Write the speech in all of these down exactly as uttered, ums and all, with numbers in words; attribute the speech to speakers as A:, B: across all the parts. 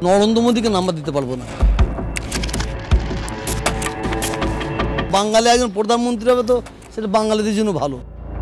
A: নরেন্দ্র মোদীকে নাম্বার দিতে পারবো না। বাঙালি একজন প্রধানমন্ত্রী হবে তো সেটা বাঙালিদের জন্য ভালো।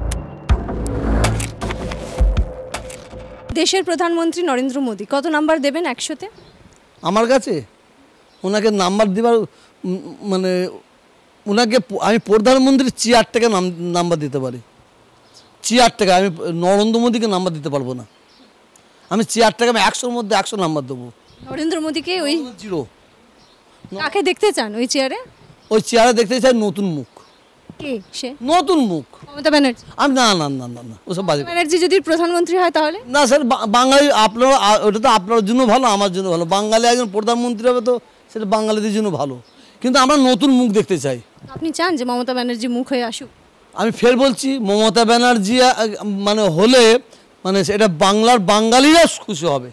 B: দেশের প্রধানমন্ত্রী নরেন্দ্র মোদী কত নাম্বার দেবেন একশোতে?
A: আমার কাছে ওনাকে নাম্বার দেবার মানে ওনাকে আমি প্রধানমন্ত্রীর চেয়ার থেকে নাম নাম্বার দিতে পারি, চেয়ার থেকে। আমি নরেন্দ্র মোদীকে নাম্বার দিতে পারবো না। আমি চেয়ার থেকে আমি একশোর মধ্যে একশো নাম্বার দেবো।
B: নরেন্দ্র মোদীকে ওই
A: জিরো।
B: কাকে দেখতে চান ওই চেয়ারে?
A: ওই চেয়ারে দেখতে চাই নতুন মুখ।
B: কে সে?
A: নতুন মুখ।
B: মমতা ব্যানার্জি?
A: আমি না না না না না ওসব বাজে।
B: ব্যানার্জি যদি প্রধানমন্ত্রী হয় তাহলে?
A: না স্যার, বাঙালি আপনারা ওটা তো আপনার জন্য ভালো, আমার জন্য ভালো। বাঙালি একজন প্রধানমন্ত্রী হবে তো সেটা বাঙালিদের জন্য ভালো, কিন্তু আমরা নতুন মুখ দেখতে চাই।
B: আপনি চান যে মমতা ব্যানার্জি মুখ হয়ে আসুক?
A: আমি ফের বলছি, মমতা ব্যানার্জি মানে হলে মানে এটা বাংলার বাঙালিরা খুশি হবে,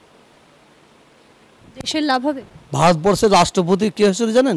B: দেশের লাভ হবে।
A: ভারতবর্ষের রাষ্ট্রপতি কে হয়েছিল জানেন?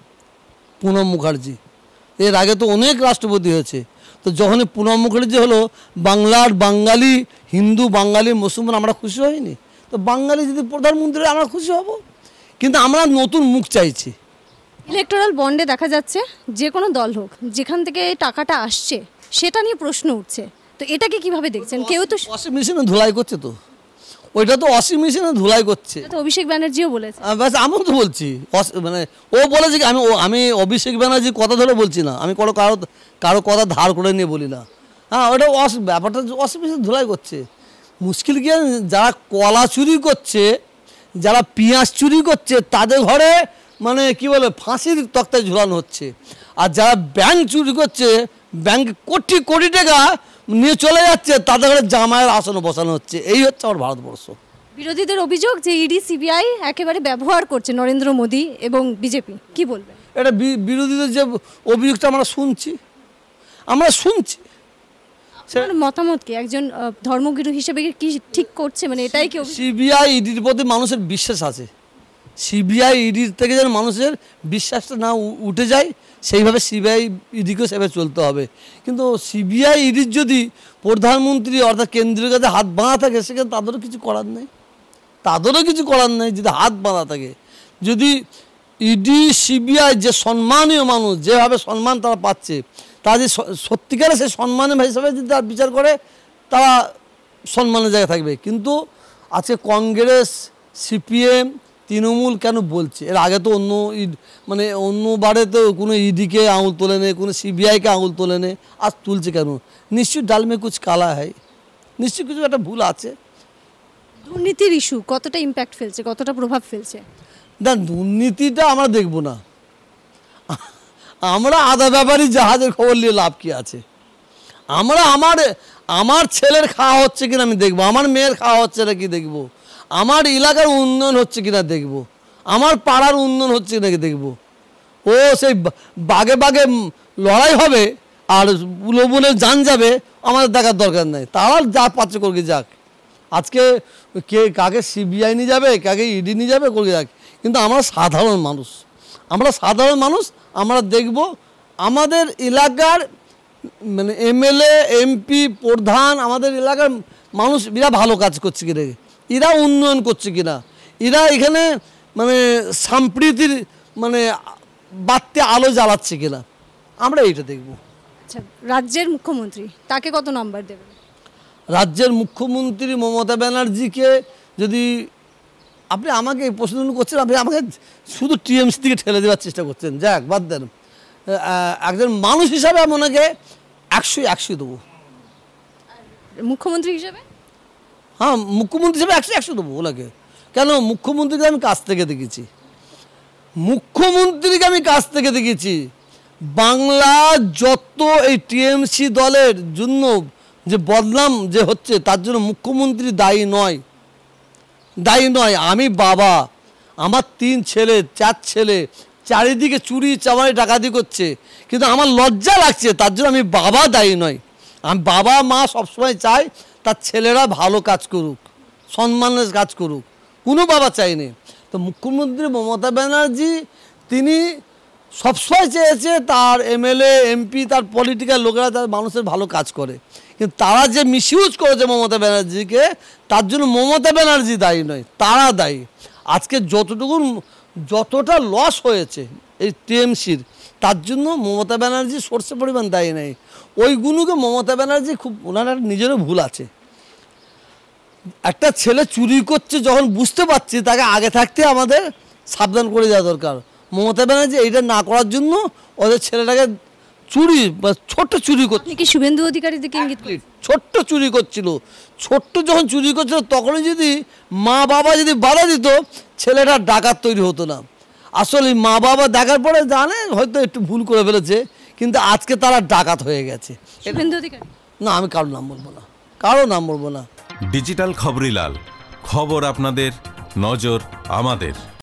A: প্রণব মুখার্জি। এর আগে তো অনেক রাষ্ট্রপতি হয়েছে, তো যখনই প্রণব মুখার্জি হলো বাংলার বাঙালি, হিন্দু বাঙালি মুসলমান আমরা খুশি হইনি? তো বাঙালি যদি প্রধানমন্ত্রী আমরা খুশি হব, কিন্তু আমরা নতুন মুখ চাইছি।
B: ইলেকটোরাল বন্ডে দেখা যাচ্ছে যে কোনো দল হোক যেখান থেকে টাকাটা আসছে সেটা নিয়ে প্রশ্ন উঠছে, তো এটাকে কিভাবে দেখছেন? কেউ তো
A: ওয়াশিং মেশিনে ধুলাই করছে, তো ওইটা তো ওয়াশিং মেশিনে ধুলাই করছে।
B: তো অভিষেক ব্যানার্জিও বলেছে।
A: ব্যাস আমিও তো বলছি, মানে ও বলেছে কি, আমি আমি অভিষেক ব্যানার্জি কথা ধরে বলছি না, আমি কোনো কারো কারো কথা ধার করে নিয়ে বলি না। হ্যাঁ, ওটা ব্যাপারটা ওয়াশিং মেশিনে ধুলাই করছে। মুশকিল কি, যারা কলা চুরি করছে, যারা পেঁয়াজ চুরি করছে, তাদের ঘরে মানে কি বলে ফাঁসির তক্তায় ঝুলানো হচ্ছে। আর যারা ব্যাংক চুরি করছে, ব্যাংক কোটি কোটি টাকা নিয়ে চলে যাচ্ছে, তাদের ঘরে জামাইয়ের আসনে বসানো হচ্ছে। এই হচ্ছে আমার ভারতবর্ষ।
B: বিরোধীদের অভিযোগ যে ইডি সিবিআই একেবারে ব্যবহার করছে নরেন্দ্র মোদী এবং বিজেপি, কি বলবেন?
A: এটা বিরোধীদের যে অভিযোগটা আমরা শুনছি, আমরা শুনছি
B: আপনার মতামত কি? একজন ধর্মগুরু হিসেবে কি ঠিক করছে? মানে এটাই কি
A: সিবিআই ইডির প্রতি মানুষের বিশ্বাস আছে, সিবিআই ইডির থেকে যেন মানুষের বিশ্বাসটা না উঠে যায়, সেইভাবে সিবিআই ইডিকেও সেভাবে চলতে হবে। কিন্তু সিবিআই ইডির যদি প্রধানমন্ত্রী অর্থাৎ কেন্দ্রীয় কাছে হাত বাঁধা থাকে, সেখানে তাদেরও কিছু করার নেই, তাদেরও কিছু করার নেই যদি হাত বাঁধা থাকে। যদি ইডি সিবিআই যে সম্মানীয় মানুষ, যেভাবে সম্মান তারা পাচ্ছে, তারা যে সত্যিকারে সে সম্মানের হিসাবে যদি তার বিচার করে, তারা সম্মানের জায়গায় থাকবে। কিন্তু আজকে কংগ্রেস, সিপিএম, তৃণমূল কেন বলছে? এর আগে তো অন্য মানে অন্যবারে তো কোনো ইডিকে আঙুল তোলে নেই, কোনো সিবিআইকে আঙুল তোলে নেই, আজ তুলছে কেন? নিশ্চয়ই ডাল মে কুছ কালা হয়, নিশ্চয়ই কিছু একটা ভুল আছে।
B: দুর্নীতির ইস্যু কতটা ইম্প্যাক্ট ফেলছে, কতটা প্রভাব ফেলছে?
A: না, দুর্নীতিটা আমরা দেখব না, আমরা আদা ব্যাপারী জাহাজের খবর নিয়ে লাভ কি আছে? আমরা আমার আমার ছেলের খাওয়া হচ্ছে কিনা আমি দেখবো, আমার মেয়ের খাওয়া হচ্ছে না কি দেখবো, আমার এলাকার উন্নয়ন হচ্ছে কিনা দেখবো, আমার পাড়ার উন্নয়ন হচ্ছে নাকি দেখবো। ও সেই বাগে বাগে লড়াই হবে আর লবণের জান যাবে, আমাদের দেখার দরকার নেই। তারা যা পাচ্ছে করবে যাক। আজকে কে কাকে সিবিআই নিয়ে যাবে, কাকে ইডি নিয়ে যাবে, করবে যাক। কিন্তু আমরা সাধারণ মানুষ, আমরা সাধারণ মানুষ আমরা দেখব আমাদের এলাকার মানে এমএলএ, এমপি, প্রধান, আমাদের এলাকার মানুষ এরা ভালো কাজ করছে কিনা, এরা উন্নয়ন করছে কিনা, এরা এখানে মানে সম্প্রীতির মানে বাড়তে আলো জ্বালাচ্ছে কিনা, আমরা এইটা দেখব।
B: আচ্ছা, রাজ্যের মুখ্যমন্ত্রী তাকে কত নাম্বার দেবেন?
A: রাজ্যের মুখ্যমন্ত্রী মমতা ব্যানার্জিকে যদি আপনি আমাকে এই প্রশ্ন করছেন, আপনি আমাকে শুধু টিএমসি থেকে ঠেলে দেওয়ার চেষ্টা করছেন। যাক, বাদ দেন। একজন মানুষ হিসাবে আমি ওনাকে একশো একশো দেবো।
B: মুখ্যমন্ত্রী হিসাবে?
A: হ্যাঁ, মুখ্যমন্ত্রী হিসাবে একশো একশো দেবো ওনাকে। কেন? মুখ্যমন্ত্রীকে আমি কাছ থেকে দেখেছি, মুখ্যমন্ত্রীকে আমি কাছ থেকে দেখেছি। বাংলা যত এই টিএমসি দলের জন্য যে বদনাম যে হচ্ছে, তার জন্য মুখ্যমন্ত্রী দায়ী নয়, দায়ী নয়। আমি বাবা, আমার তিন ছেলে, চার ছেলে চারিদিকে চুরি চামারি ডাকাতি করছে, কিন্তু আমার লজ্জা লাগছে, তার জন্য আমি বাবা দায়ী নয়। আমি বাবা মা সবসময় চাই তার ছেলেরা ভালো কাজ করুক, সম্মানের কাজ করুক, কোনো বাবা চাইনি। তো মুখ্যমন্ত্রী মমতা ব্যানার্জি তিনি সবসময় চেয়েছে তার এমএলএ, এমপি, তার পলিটিক্যাল লোকেরা তার মানুষের ভালো কাজ করে, কিন্তু তারা যে মিসইউজ করেছে মমতা ব্যানার্জিকে, তার জন্য মমতা ব্যানার্জি দায়ী নয়, তারা দায়ী। আজকে যতটুকু যতটা লস হয়েছে এই টিএমসির, তার জন্য মমতা ব্যানার্জি সর্ষে পরিমাণ দায়ী নেই। ওইগুলোকে মমতা ব্যানার্জি খুব, ওনার নিজেরও ভুল আছে। একটা ছেলে চুরি করছে যখন বুঝতে পারছি, তাকে আগে থাকতে আমাদের সাবধান করে দেওয়া দরকার। মমতা ব্যানার্জি এইটা না করার জন্য ওদের ছেলেটাকে চুরি বা ছোট্ট চুরি করছে,
B: আপনি কি শুভেন্দু অধিকারীর দিকে ইঙ্গিত করেন?
A: ছোট্ট চুরি করছিল, ছোট্ট যখন চুরি করছিল তখনই যদি মা বাবা যদি বাধা দিত, ছেলেটা ডাকাত তৈরি হতো না। আসলে মা বাবা দেখার পরে জানে হয়তো একটু ভুল করে ফেলেছে, কিন্তু আজকে তারা ডাকাত হয়ে গেছে।
B: শুভেন্দু অধিকারী
A: না, আমি কারোর নাম বলবো না, কারোর নাম বলবো না।
C: ডিজিটাল খবরিলাল, খবর আপনাদের, নজর আমাদের।